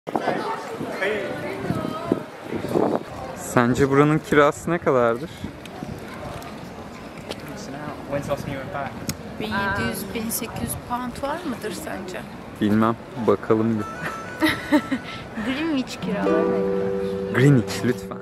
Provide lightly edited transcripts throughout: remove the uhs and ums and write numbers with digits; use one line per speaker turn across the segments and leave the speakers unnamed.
Sence buranın kirası ne kadardır?
1700-1800 pound var mıdır sence?
Bilmem. Bakalım bir.
Greenwich kiraları ne kadar?
Greenwich lütfen.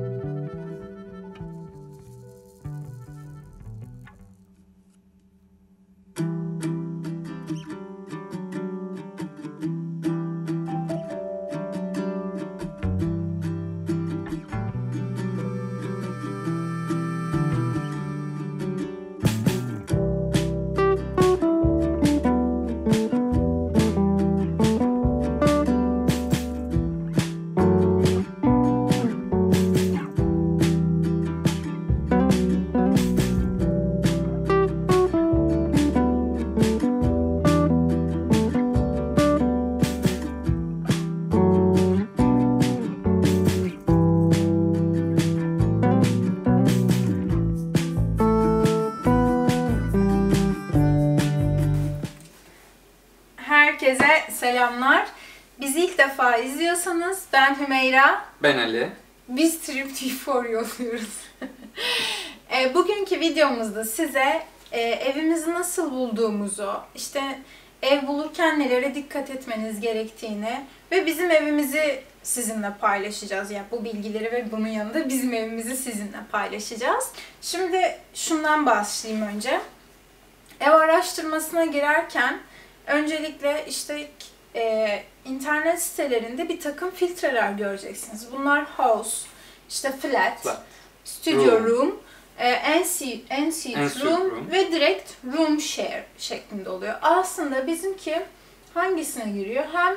Herkese selamlar. Bizi ilk defa izliyorsanız ben Hümeyra.
Ben Ali.
Biz Trip T4 yolluyoruz. Bugünkü videomuzda size evimizi nasıl bulduğumuzu, işte ev bulurken nelere dikkat etmeniz gerektiğini ve bizim evimizi sizinle paylaşacağız. Yani bu bilgileri ve bunun yanında bizim evimizi sizinle paylaşacağız. Şimdi şundan başlayayım önce. Ev araştırmasına girerken öncelikle işte internet sitelerinde bir takım filtreler göreceksiniz. Bunlar house, işte flat, studio room, ensuite room ve direkt room share şeklinde oluyor. Aslında bizimki hangisine giriyor? Hem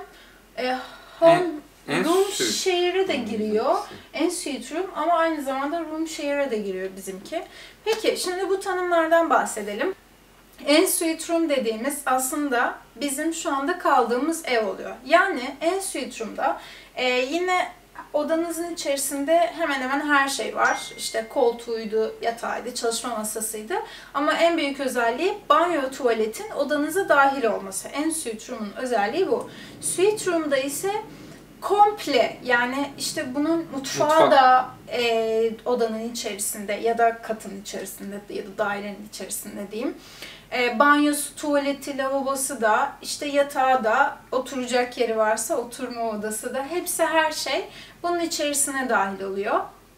room share'e de giriyor, ensuite room, ama aynı zamanda room share'e de giriyor bizimki. Peki şimdi bu tanımlardan bahsedelim. Ensuite room dediğimiz aslında bizim şu anda kaldığımız ev oluyor. Yani ensuite room'da yine odanızın içerisinde hemen hemen her şey var. İşte koltuğuydu, yatağıydı, çalışma masasıydı. Ama en büyük özelliği banyo, tuvaletin odanıza dahil olması. Ensuite room'un özelliği bu. Suite room'da ise komple, yani işte bunun mutfağı da odanın içerisinde ya da katın içerisinde ya da dairenin içerisinde diyeyim. Banyosu, tuvaleti, lavabosu da, işte yatağı da, oturacak yeri varsa oturma odası da, hepsi her şey bunun içerisine dahil oluyor.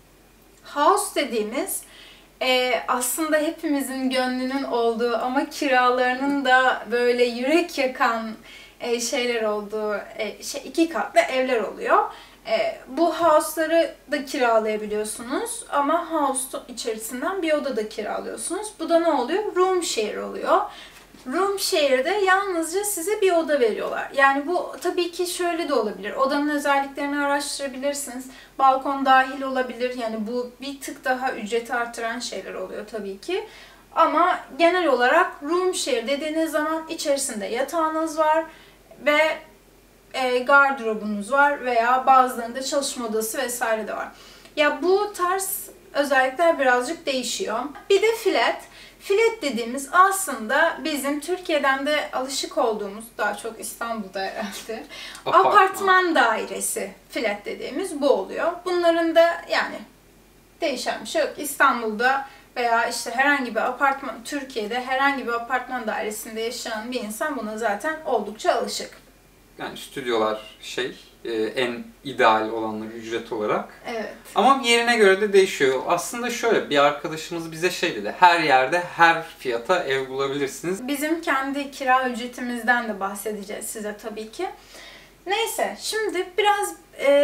House dediğimiz aslında hepimizin gönlünün olduğu ama kiralarının da böyle yürek yakan şeyler olduğu iki katlı evler oluyor. Bu house'ları da kiralayabiliyorsunuz ama house içerisinden bir oda da kiralıyorsunuz. Bu da ne oluyor? Room share oluyor. Room share'de yalnızca size bir oda veriyorlar. Yani bu tabii ki şöyle de olabilir. Odanın özelliklerini araştırabilirsiniz. Balkon dahil olabilir. Yani bu bir tık daha ücreti artıran şeyler oluyor tabii ki. Ama genel olarak room share dediğiniz zaman içerisinde yatağınız var ve gardırobunuz var veya bazılarında çalışma odası vesaire de var. Ya bu tarz özellikler birazcık değişiyor. Bir de flat. Flat dediğimiz aslında bizim Türkiye'den de alışık olduğumuz, daha çok İstanbul'da herhalde, apartman dairesi. Flat dediğimiz bu oluyor. Bunların da yani değişen bir şey yok. İstanbul'da veya işte herhangi bir apartman, Türkiye'de herhangi bir apartman dairesinde yaşayan bir insan buna zaten oldukça alışık.
Yani stüdyolar en ideal olanlar ücret olarak.
Evet.
Ama yerine göre de değişiyor. Aslında şöyle, bir arkadaşımız bize dedi. Her yerde her fiyata ev bulabilirsiniz.
Bizim kendi kira ücretimizden de bahsedeceğiz size tabii ki. Neyse, şimdi biraz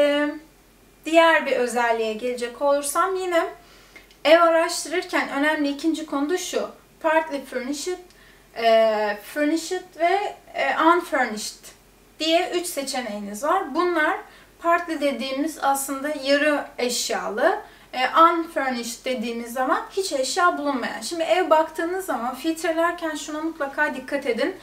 diğer bir özelliğe gelecek olursam, yine ev araştırırken önemli ikinci konu da şu. Partly furnished, furnished ve unfurnished diye 3 seçeneğiniz var. Bunlar partly dediğimiz aslında yarı eşyalı, unfurnished dediğimiz zaman hiç eşya bulunmayan. Şimdi ev baktığınız zaman filtrelerken şuna mutlaka dikkat edin.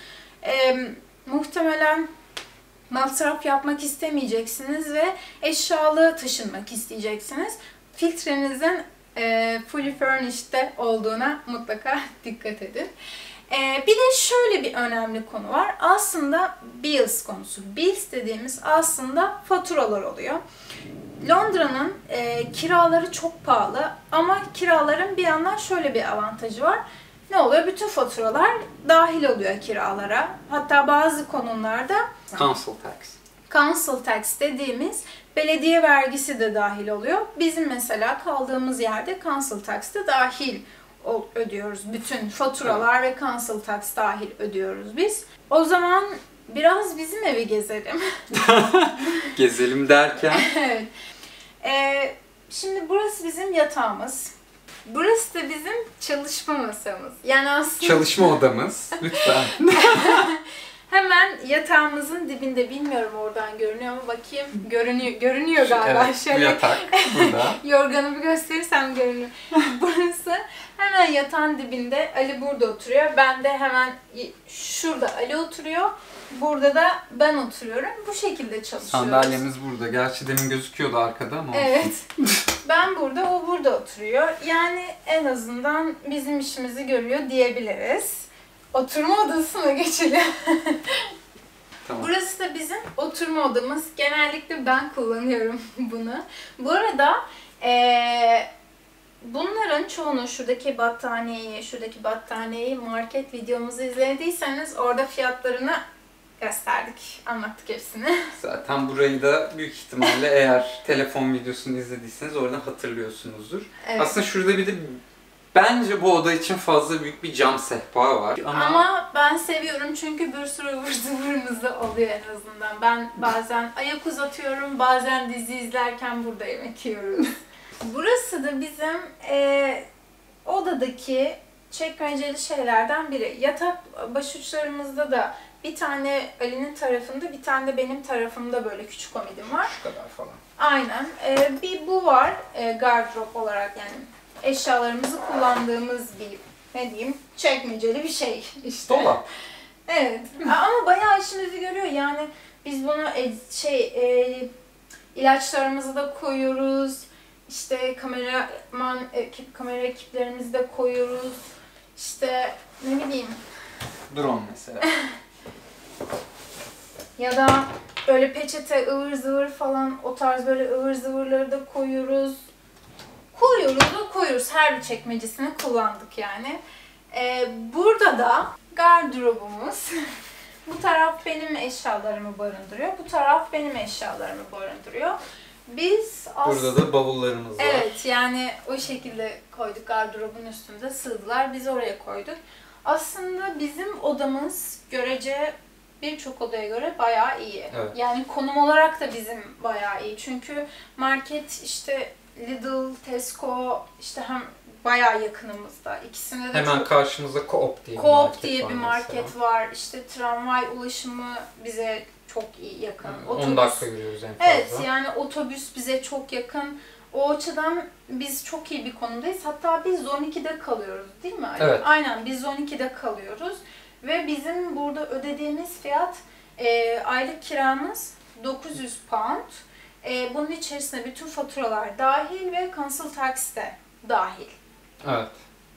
Muhtemelen masraf yapmak istemeyeceksiniz ve eşyalı taşınmak isteyeceksiniz. Filtrenizin fully furnished'de olduğuna mutlaka dikkat edin. Bir de şöyle bir önemli konu var. Aslında bills konusu. Bills dediğimiz aslında faturalar oluyor. Londra'nın kiraları çok pahalı ama kiraların bir yandan şöyle bir avantajı var. Ne oluyor? Bütün faturalar dahil oluyor kiralara. Hatta bazı konumlarda
Council tax.
council tax dediğimiz belediye vergisi de dahil oluyor. Bizim mesela kaldığımız yerde council tax de dahil ödüyoruz. Bütün faturalar ve council tax dahil ödüyoruz biz. O zaman biraz bizim evi gezelim.
Gezelim derken?
Evet. Şimdi burası bizim yatağımız. Burası da bizim çalışma masamız. Yani aslında
Çalışma odamız. Lütfen.
hemen yatağımızın dibinde, bilmiyorum oradan görünüyor mu bakayım. Görünüyor galiba.
Evet, bu
Şöyle
yatak burada.
yorganı bir gösterirsem görünüyor. Burası hemen yatağın dibinde. Ali burada oturuyor. Ben de hemen şurada Ali oturuyor. Burada da ben oturuyorum. Bu şekilde çalışıyoruz.
Sandalyemiz burada. Gerçi demin gözüküyordu arkada ama.
Evet. Ben burada, o burada oturuyor. Yani en azından bizim işimizi görüyor diyebiliriz. Oturma odasına geçelim.
Tamam.
Burası da bizim oturma odamız. Genellikle ben kullanıyorum bunu. Bu arada bunların çoğunu, şuradaki battaniyeyi market videomuzu izlediyseniz orada fiyatlarını gösterdik, anlattık hepsini.
Zaten burayı da büyük ihtimalle eğer telefon videosunu izlediyseniz oradan hatırlıyorsunuzdur.
Evet.
Aslında şurada bir de bence bu oda için fazla büyük bir cam sehpa var.
Ama ben seviyorum çünkü bir sürü ıvır zıvırımız da oluyor en azından. Ben bazen ayak uzatıyorum, bazen dizi izlerken burada yemek yiyoruz. Burası da bizim odadaki çekmeceli şeylerden biri. Yatak başuçlarımızda da bir tane Ali'nin tarafında, bir tane de benim tarafımda böyle küçük komedim var.
Şu kadar falan.
Aynen. Bir bu var gardırop olarak, yani eşyalarımızı kullandığımız bir, ne diyeyim, çekmeceli bir şey işte.
Dolap.
Evet. Ama bayağı işimizi görüyor. Yani biz bunu ilaçlarımızı da koyuyoruz. İşte kamera ekiplerimizi de koyuyoruz. İşte ne bileyim.
Drone mesela.
Ya da böyle peçete, ıvır zıvır falan, o tarz böyle ıvır zıvırları da koyuyoruz. Koyuyoruz. Her bir çekmecesini kullandık yani. Burada da gardırobumuz. Bu taraf benim eşyalarımı barındırıyor. Bu taraf benim eşyalarımı barındırıyor. Biz
Burada da bavullarımız var.
Evet, yani o şekilde koyduk, gardırobun üstünde sığdılar. Biz oraya koyduk. Aslında bizim odamız görece birçok odaya göre bayağı iyi.
Evet.
Yani konum olarak da bizim bayağı iyi. Çünkü market işte Lidl, Tesco işte hem bayağı yakınımızda. İkisinde de
Hemen
çok...
karşımızda Coop diye
Coop
bir
diye
var
bir
mesela.
market var. İşte tramvay ulaşımı bize çok iyi yakın.
Yani 10 dakika yürüyoruz en fazla.
Evet, yani otobüs bize çok yakın. O açıdan biz çok iyi bir konumdayız. Hatta biz 12'de kalıyoruz değil mi Ali?
Evet.
Aynen, biz 12'de kalıyoruz. Ve bizim burada ödediğimiz fiyat, aylık kiramız 900 pound. Bunun içerisinde bütün faturalar dahil ve council tax de dahil.
Evet.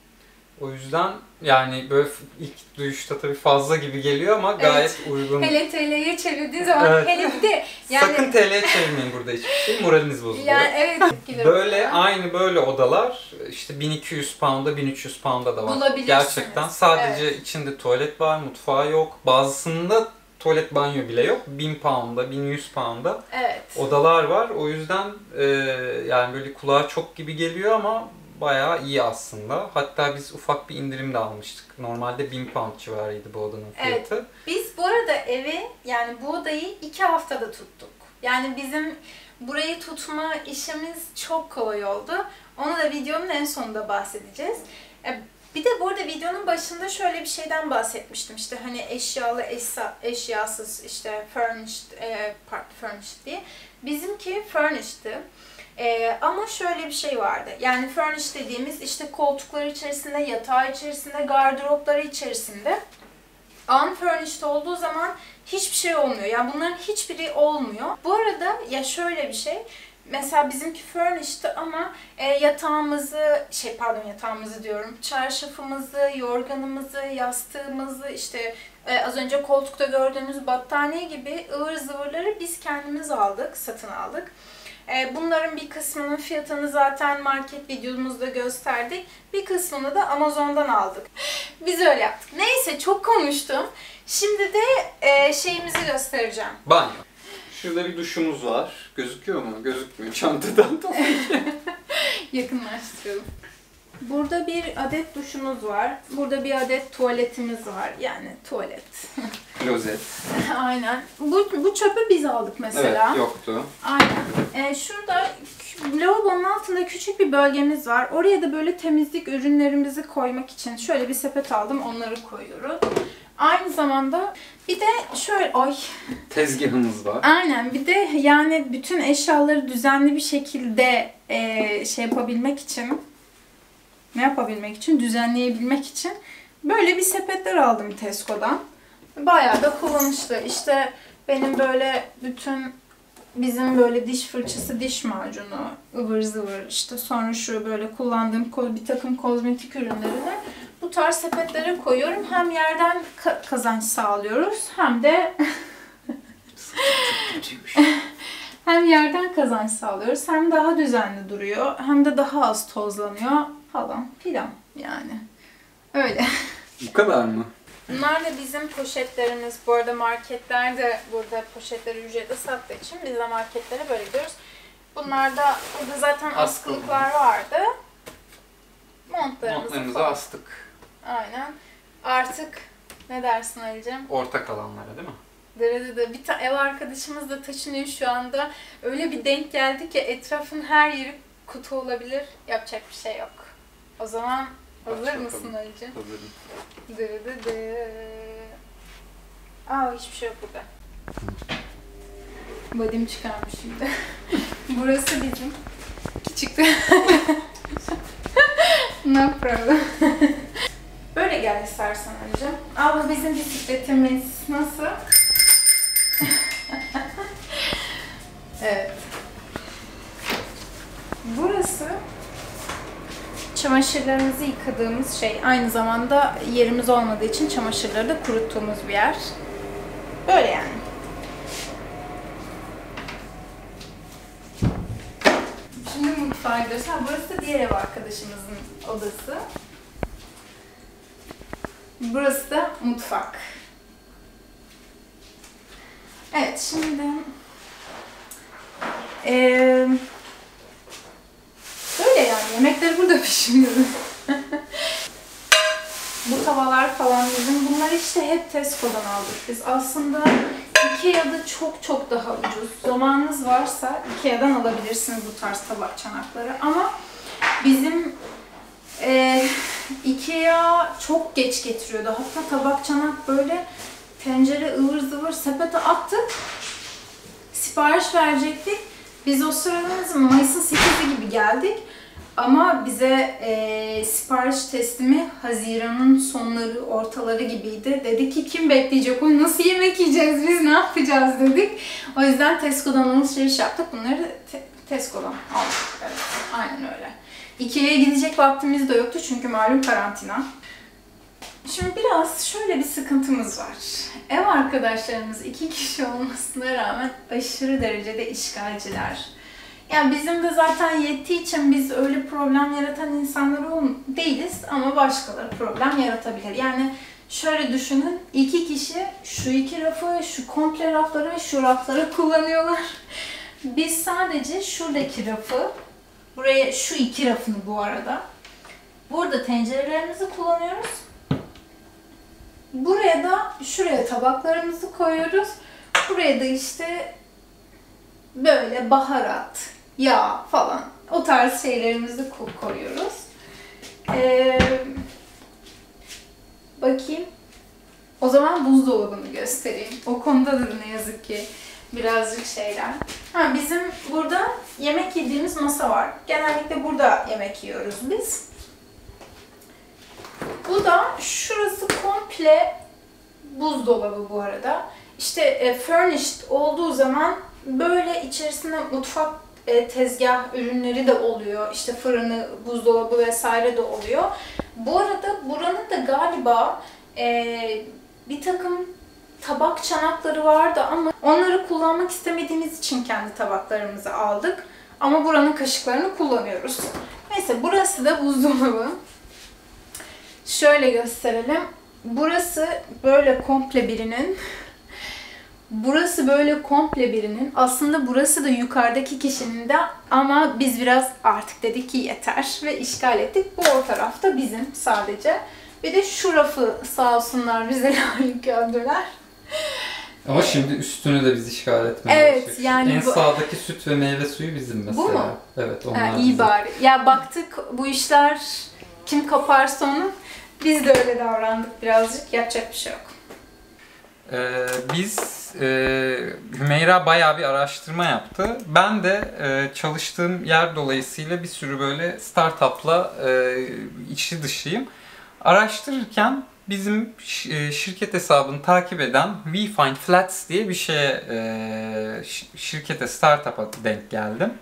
O yüzden yani böyle ilk duyuşta tabii fazla gibi geliyor ama gayet uygun.
Hele TL'ye çevirdiğin zaman
Evet.
hele bir de yani...
Sakın TL'ye çevirmeyin burada hiçbir şey. Moraliniz bozuluyor.
Yani evet.
Böyle aynı böyle odalar işte 1200 pound'a 1300 pound'a da var.
Bulabilirsiniz.
Gerçekten sadece içinde tuvalet var, mutfağı yok. Bazısında tuvalet banyo bile yok. 1000 pound'a, 1100 pound'a
Evet.
odalar var. O yüzden yani böyle kulağa çok gibi geliyor ama bayağı iyi aslında. Hatta biz ufak bir indirim de almıştık. Normalde 1000 pound civarıydı bu odanın fiyatı.
Evet. Biz bu arada evi, yani bu odayı 2 haftada tuttuk. Yani bizim burayı tutma işimiz çok kolay oldu. Onu da videonun en sonunda bahsedeceğiz. Bir de bu arada videonun başında şöyle bir şeyden bahsetmiştim. İşte hani eşyalı, eşyasız, işte furnished diye. Bizimki furnished'ti. Ama şöyle bir şey vardı. Yani furnished dediğimiz işte koltuklar içerisinde, yatağı içerisinde, gardıropları içerisinde. Unfurnished olduğu zaman hiçbir şey olmuyor. Yani bunların hiçbiri olmuyor. Bu arada ya şöyle bir şey. Mesela bizimki furnished'ti ama yatağımızı, yatağımızı diyorum, çarşafımızı, yorganımızı, yastığımızı, işte az önce koltukta gördüğünüz battaniye gibi ıvır zıvırları biz kendimiz aldık, satın aldık. Bunların bir kısmının fiyatını zaten market videomuzda gösterdik. Bir kısmını da Amazon'dan aldık. Biz öyle yaptık. Neyse, çok konuştum. Şimdi de şeyimizi göstereceğim.
Banyo. Şurada bir duşumuz var. Gözüküyor mu? Gözükmüyor. Çantadan
Yakınlaştıralım. Burada bir adet duşumuz var. Burada bir adet tuvaletimiz var. Yani tuvalet.
Klozet.
Aynen. Bu çöpü biz aldık mesela.
Evet, yoktu.
Aynen. Şurada lavabonun altında küçük bir bölgemiz var. Oraya da böyle temizlik ürünlerimizi koymak için şöyle bir sepet aldım. Onları koyuyoruz. Aynı zamanda bir de şöyle
tezgahımız var.
Aynen. Bir de yani bütün eşyaları düzenli bir şekilde yapabilmek için, düzenleyebilmek için böyle bir sepetler aldım Tesco'dan. Bayağı da kullanışlı. İşte benim böyle bizim böyle diş fırçası, diş macunu, ıvır zıvır, işte sonra şu böyle kullandığım bir takım kozmetik ürünlerini bu tarz sepetlere koyuyorum. Hem yerden kazanç sağlıyoruz hem de hem yerden kazanç sağlıyoruz, hem daha düzenli duruyor, hem de daha az tozlanıyor falan filan yani. Öyle.
Bu kadar mı?
Bunlar da bizim poşetlerimiz. Bu arada marketlerde burada poşetleri ücretle sattığı için biz de marketlere böyle gidiyoruz. Burada zaten askılıklar vardı.
Montlarımızı astık.
Aynen. Artık ne dersin Ali'cim?
Ortak alanlara değil mi?
Bir ev arkadaşımız da taşınıyor şu anda. Öyle bir denk geldi ki etrafın her yeri kutu olabilir. Yapacak bir şey yok. O zaman hazır mısın Ali'cim?
Hazırım.
Hiçbir şey yok burada. Body'mi çıkarmış şimdi. Burası bizim. Küçük. No problem. Böyle gel istersen önce. Bu bizim bisikletimiz. Nasıl? Evet. Burası çamaşırlarımızı yıkadığımız şey. Aynı zamanda yerimiz olmadığı için çamaşırları da kuruttuğumuz bir yer. Böyle yani. Şimdi mutfağa gidiyoruz. Burası da diğer ev arkadaşımızın odası. Burası da mutfak. Evet, şimdi böyle yani yemekleri burada pişiriyoruz. Bu tavalar falan bizim. Bunları işte hep Tesco'dan aldık biz. Aslında Ikea'da çok daha ucuz. Zamanınız varsa Ikea'dan alabilirsiniz bu tarz tabak çanakları. Ama bizim Ikea çok geç getiriyordu. Hatta tabak çanak böyle tencere ıvır zıvır sepete attık. Sipariş verecektik. Biz o sırada Mayıs'ın 8'i gibi geldik. Ama bize sipariş teslimi Haziran'ın sonları, ortaları gibiydi. Dedik ki kim bekleyecek onu, nasıl yemek yiyeceğiz biz, ne yapacağız dedik. O yüzden Tesco'dan alışveriş yaptık. Bunları Tesco'dan aldık. Evet, aynen öyle. Ikea'ya gidecek vaktimiz de yoktu çünkü malum karantina. Şimdi biraz şöyle bir sıkıntımız var. Ev arkadaşlarımız 2 kişi olmasına rağmen aşırı derecede işgalciler. Yani bizim de zaten yettiği için biz öyle problem yaratan insanlar değiliz ama başkaları problem yaratabilir. Yani şöyle düşünün, 2 kişi şu 2 rafı, şu komple rafları ve şu rafları kullanıyorlar. Biz sadece şuradaki rafı, buraya şu 2 rafını bu arada, burada tencerelerimizi kullanıyoruz. Şuraya tabaklarımızı koyuyoruz. Buraya da işte böyle baharat, yağ falan o tarz şeylerimizi koyuyoruz. Bakayım. O zaman buzdolabını göstereyim. O konuda da ne yazık ki birazcık şeyler. Bizim burada yemek yediğimiz masa var. Genellikle burada yemek yiyoruz biz. Bu da şurası komple buzdolabı bu arada. İşte furnished olduğu zaman böyle içerisinde mutfak tezgah ürünleri de oluyor. İşte fırını, buzdolabı vesaire de oluyor. Bu arada buranın da galiba bir takım tabak çanakları vardı ama onları kullanmak istemediğimiz için kendi tabaklarımızı aldık. Ama buranın kaşıklarını kullanıyoruz. Neyse, burası da buzdolabı. Şöyle gösterelim. Burası böyle komple birinin. Burası böyle komple birinin. Aslında burası da yukarıdaki kişinin de ama biz biraz artık dedik ki yeter ve işgal ettik. Bu o tarafta bizim sadece. Bir de şu rafı sağ olsunlar bize layık gördüler.
Ama şimdi üstünü de biz işgal etmeye
Evet,
başladık.
yani
en sağdaki süt ve meyve suyu bizim mesela.
Bu mu?
Evet, onlar
iyi
bizim.
bari. Ya baktık bu işler kim kaparsa onu, biz de öyle davrandık birazcık. Yapacak bir şey yok.
Biz Hümeyra bayağı bir araştırma yaptı. Ben de çalıştığım yer dolayısıyla bir sürü böyle startup'la içi dışıyım. Araştırırken bizim şirket hesabını takip eden WeFindFlats diye bir şeye, şirkete, startup'a denk geldim.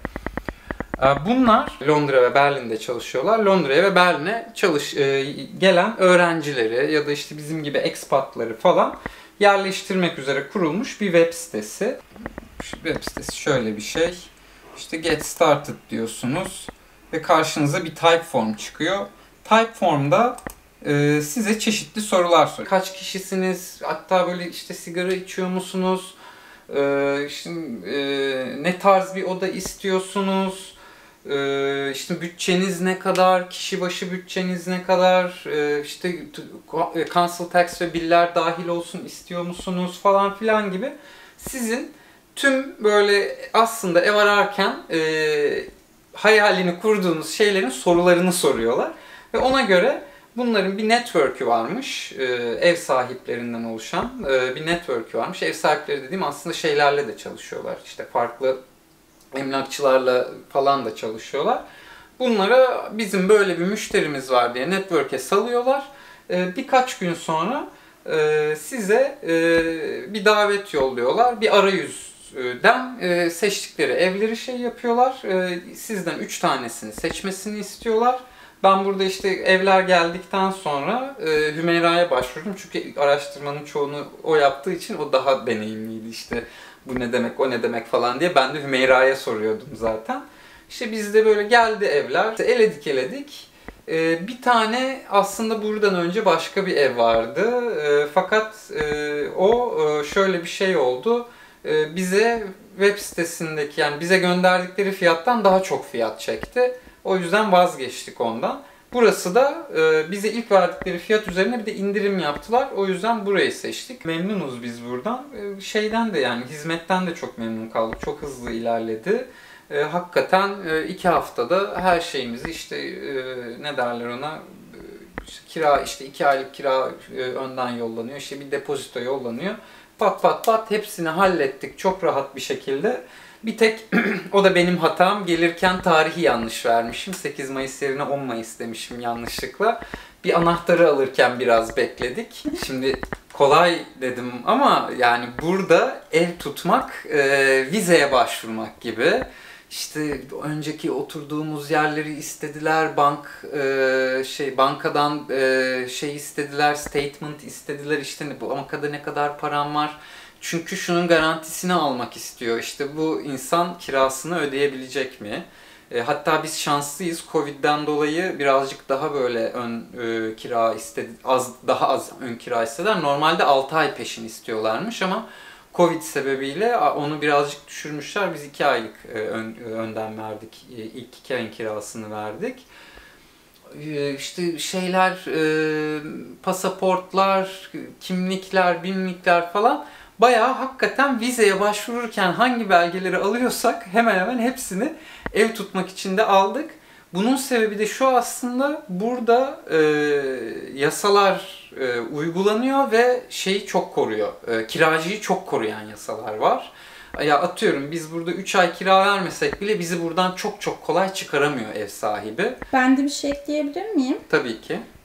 Bunlar Londra ve Berlin'de çalışıyorlar. Londra'ya ve Berlin'e gelen öğrencileri ya da işte bizim gibi expatları falan yerleştirmek üzere kurulmuş bir web sitesi. Web sitesi şöyle bir şey. İşte Get Started diyorsunuz ve karşınıza bir Typeform çıkıyor. Typeform'da size çeşitli sorular soruyor. Kaç kişisiniz? Hatta böyle işte sigara içiyor musunuz? İşte ne tarz bir oda istiyorsunuz? İşte bütçeniz ne kadar? Kişi başı bütçeniz ne kadar? İşte council tax ve biller dahil olsun istiyor musunuz? Falan filan gibi. Sizin tüm böyle aslında ev ararken hayalini kurduğunuz şeylerin sorularını soruyorlar. Ve ona göre bunların bir network'ü varmış, ev sahiplerinden oluşan bir network'ü varmış. Ev sahipleri dediğim aslında şeylerle de çalışıyorlar. İşte farklı emlakçılarla falan da çalışıyorlar. Bunlara bizim böyle bir müşterimiz var diye network'e salıyorlar. Birkaç gün sonra size bir davet yolluyorlar. Bir arayüzden seçtikleri evleri şey yapıyorlar. Sizden 3 tanesini seçmesini istiyorlar. Ben burada işte evler geldikten sonra Hümeyra'ya başvurdum. Çünkü araştırmanın çoğunu o yaptığı için o daha deneyimliydi işte. Bu ne demek, o ne demek falan diye. Ben de Hümeyra'ya soruyordum zaten. İşte bizde böyle geldi evler. İşte eledik. Bir tane aslında buradan önce başka bir ev vardı. Fakat o şöyle bir şey oldu. Bize web sitesindeki, yani bize gönderdikleri fiyattan daha çok fiyat çekti. O yüzden vazgeçtik ondan. Burası da bize ilk verdikleri fiyat üzerine bir de indirim yaptılar. O yüzden burayı seçtik. Memnunuz biz buradan. Şeyden de, yani hizmetten de çok memnun kaldık. Çok hızlı ilerledi. Hakikaten 2 haftada her şeyimizi işte ne derler ona, işte kira, işte 2 aylık kira önden yollanıyor. İşte bir depozito yollanıyor. Pat pat pat hepsini hallettik çok rahat bir şekilde. Bir tek o da benim hatam. Gelirken tarihi yanlış vermişim. 8 Mayıs yerine 10 Mayıs demişim yanlışlıkla. Bir anahtarı alırken biraz bekledik. Şimdi kolay dedim ama yani burada ev tutmak vizeye başvurmak gibi. İşte önceki oturduğumuz yerleri istediler, bankadan şey istediler, statement istediler, işte bu bankada ne kadar param var. Çünkü şunun garantisini almak istiyor. İşte bu insan kirasını ödeyebilecek mi? Hatta biz şanslıyız. Covid'den dolayı birazcık daha böyle kira istedi, daha az ön kira istediler. Normalde 6 ay peşin istiyorlarmış ama Covid sebebiyle onu birazcık düşürmüşler. Biz 2 aylık önden verdik. İlk 2 ayın kirasını verdik. İşte şeyler, pasaportlar, kimlikler falan. Bayağı hakikaten vizeye başvururken hangi belgeleri alıyorsak hemen hemen hepsini ev tutmak için de aldık. Bunun sebebi de şu, aslında burada yasalar uygulanıyor ve şeyi çok koruyor. Kiracıyı çok koruyan yasalar var. Ya atıyorum biz burada 3 ay kira vermesek bile bizi buradan çok kolay çıkaramıyor ev sahibi.
Ben de bir şey ekleyebilir miyim?
Tabii ki.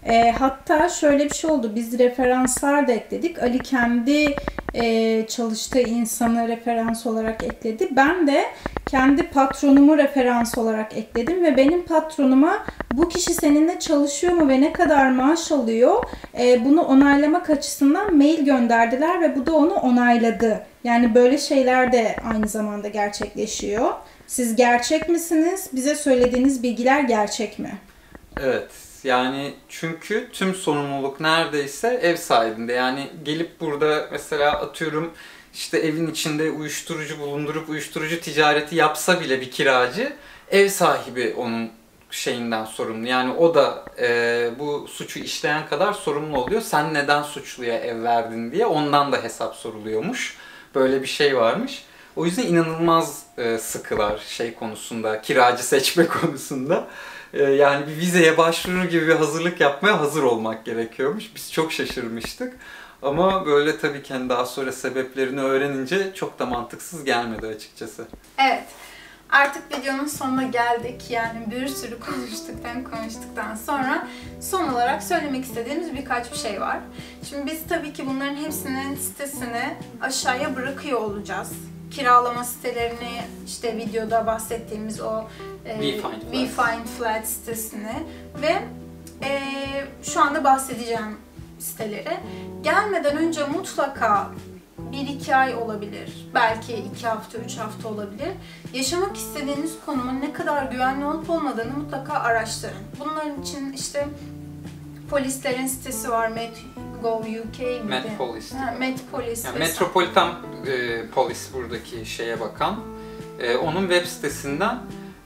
Hatta şöyle bir şey oldu. Biz referanslar da ekledik. Ali kendi çalıştığı insanı referans olarak ekledi. Ben de kendi patronumu referans olarak ekledim ve benim patronuma bu kişi seninle çalışıyor mu ve ne kadar maaş alıyor bunu onaylamak açısından mail gönderdiler ve bu da onu onayladı. Yani böyle şeyler de aynı zamanda gerçekleşiyor. Siz gerçek misiniz? Bize söylediğiniz bilgiler gerçek mi?
Evet. Yani çünkü tüm sorumluluk neredeyse ev sahibinde. Yani gelip burada mesela atıyorum işte evin içinde uyuşturucu bulundurup uyuşturucu ticareti yapsa bile bir kiracı, ev sahibi onun şeyinden sorumlu. Yani o da bu suçu işleyen kadar sorumlu oluyor. Sen neden suçluya ev verdin diye ondan da hesap soruluyormuş. Böyle bir şey varmış. O yüzden inanılmaz sıkılar şey konusunda, kiracı seçme konusunda. Yani bir vizeye başvurur gibi bir hazırlık yapmaya hazır olmak gerekiyormuş. Biz çok şaşırmıştık. Ama böyle tabii ki daha sonra sebeplerini öğrenince çok da mantıksız gelmedi açıkçası.
Evet. Artık videonun sonuna geldik. Yani bir sürü konuştuktan sonra son olarak söylemek istediğimiz birkaç bir şey var. Şimdi biz tabii ki bunların hepsinin sitesini aşağıya bırakıyor olacağız. Kiralama sitelerini, işte videoda bahsettiğimiz o We Find Flat sitesini ve şu anda bahsedeceğim siteleri. Gelmeden önce mutlaka 1-2 ay olabilir, belki 2 hafta, 3 hafta olabilir. Yaşamak istediğiniz konumun ne kadar güvenli olup olmadığını mutlaka araştırın. Bunların için işte polislerin sitesi var, Met.gov.uk miydi?
Met-Police.
Met-Police.
Yani Metropolitan Polis buradaki şeye bakan. Onun web sitesinden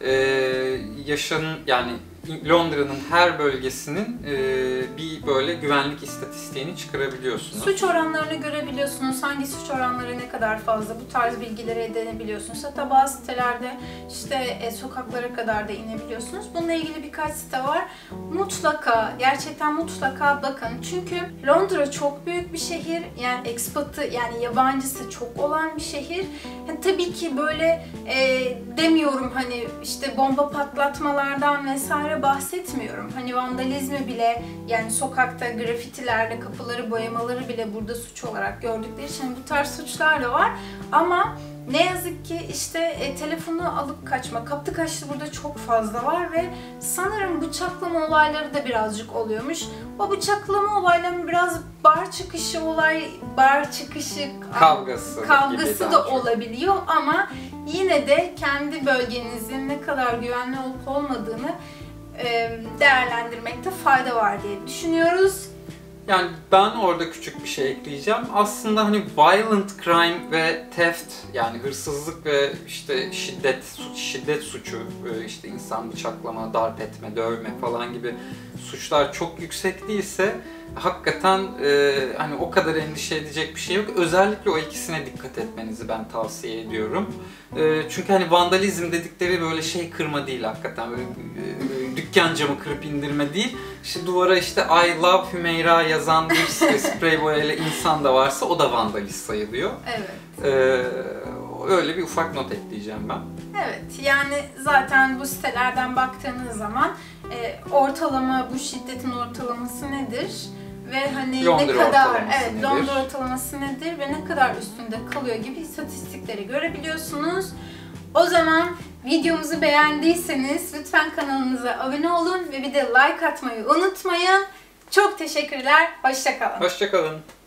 yani Londra'nın her bölgesinin bir böyle güvenlik istatistiğini çıkarabiliyorsunuz.
Suç oranlarını görebiliyorsunuz. Hangi suç oranları ne kadar fazla, bu tarz bilgileri edinebiliyorsunuz. Hatta bazı sitelerde işte sokaklara kadar da inebiliyorsunuz. Bununla ilgili birkaç site var. Mutlaka, gerçekten mutlaka bakın. Çünkü Londra çok büyük bir şehir. Yani expat'ı, yani yabancısı çok olan bir şehir. Yani tabii ki böyle demiyorum hani işte bomba patlatmalardan vesaire bahsetmiyorum. Hani vandalizmi bile, yani sokakta grafitilerle kapıları boyamaları bile burada suç olarak gördükleri için bu tarz suçlar da var. Ama ne yazık ki işte telefonu alıp kaçma, kaptı kaçtı burada çok fazla var ve sanırım bıçaklama olayları da birazcık oluyormuş. O bıçaklama olaylarının biraz bar çıkışı kavgası da olabiliyor ama yine de kendi bölgenizin ne kadar güvenli olup olmadığını değerlendirmekte fayda var diye düşünüyoruz.
Yani ben orada küçük bir şey ekleyeceğim. Aslında hani violent crime ve theft, yani hırsızlık ve işte şiddet suçu, işte insan bıçaklama, darp etme, dövme falan gibi suçlar çok yüksek değilse hakikaten hani o kadar endişe edecek bir şey yok. Özellikle o ikisine dikkat etmenizi ben tavsiye ediyorum. Çünkü hani vandalizm dedikleri böyle şey kırma değil hakikaten. Böyle dükkan camı kırıp indirme değil. İşte duvara işte I love Hümeyra yazan bir sprey boyayla insan da varsa o da vandalist sayılıyor.
Evet.
Öyle bir ufak not ekleyeceğim ben.
Evet, yani zaten bu sitelerden baktığınız zaman ortalama, bu şiddetin ortalaması nedir? Ve hani
Londra
ne kadar,
nedir?
Londra ortalaması nedir ve ne kadar üstünde kalıyor gibi istatistikleri görebiliyorsunuz. O zaman videomuzu beğendiyseniz lütfen kanalımıza abone olun ve bir de like atmayı unutmayın. Çok teşekkürler, hoşça kalın.
Hoşça kalın.